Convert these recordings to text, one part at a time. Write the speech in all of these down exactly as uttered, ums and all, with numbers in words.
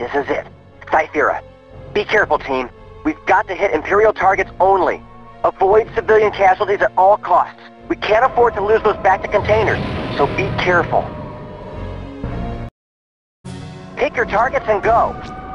This is it. Cythera. Be careful, team. We've got to hit Imperial targets only. Avoid civilian casualties at all costs. We can't afford to lose those Bacta containers, so be careful. Pick your targets and go.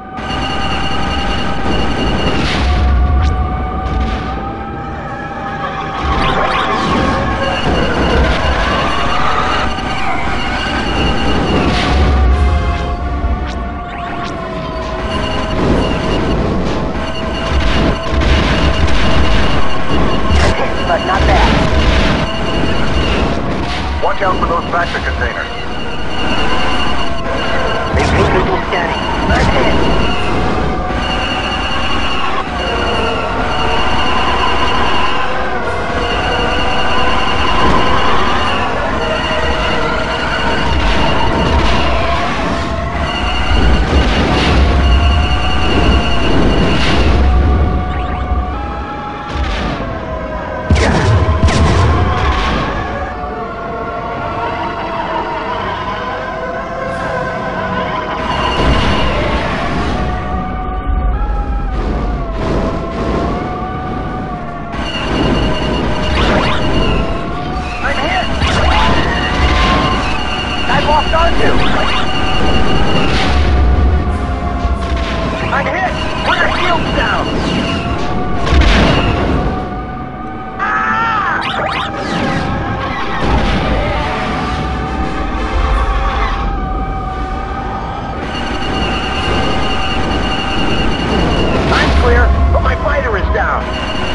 But not bad. Watch out for those Bacta containers. Maintain visual scanning. I'm hit. I'm hit! Put your shields down! Ah! I'm clear, but my fighter is down.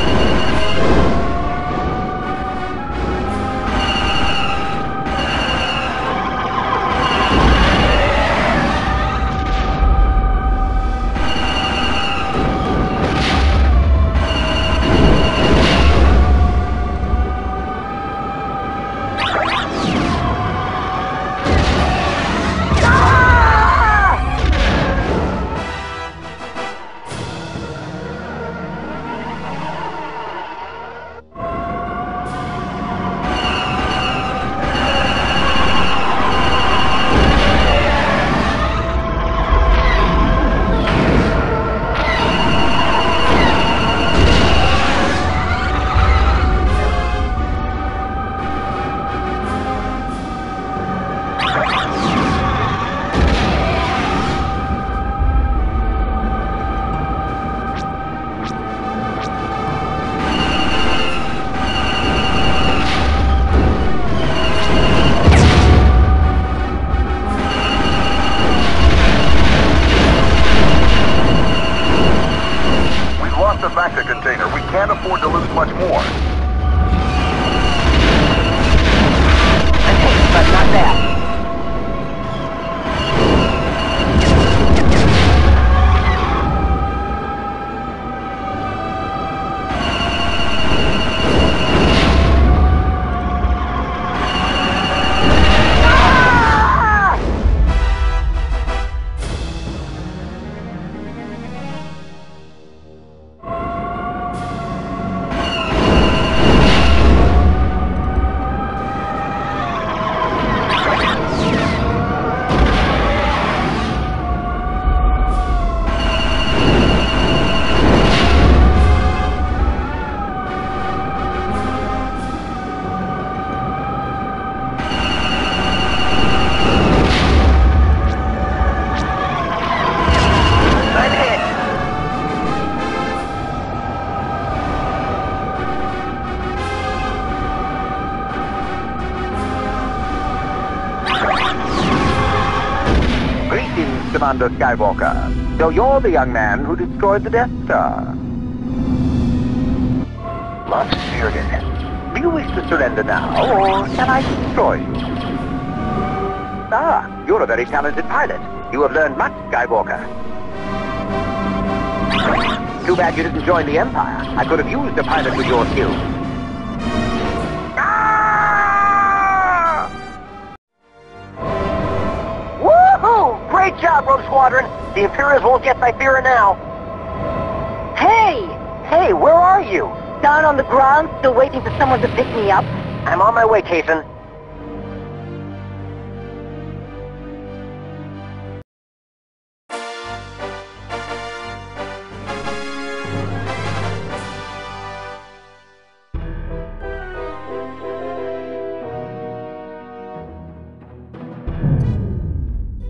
The Bacta container. We can't afford to lose much more. I'm hit, but not bad. Commander Skywalker. So you're the young man who destroyed the Death Star. Love Spirited. Do you wish to surrender now, or can I destroy you? Ah, you're a very talented pilot. You have learned much, Skywalker. Too bad you didn't join the Empire. I could have used a pilot with your skills. Great job, Rogue Squadron! The Imperials won't get Cythera now. Hey! Hey, where are you? Down on the ground, still waiting for someone to pick me up. I'm on my way, Kaysen.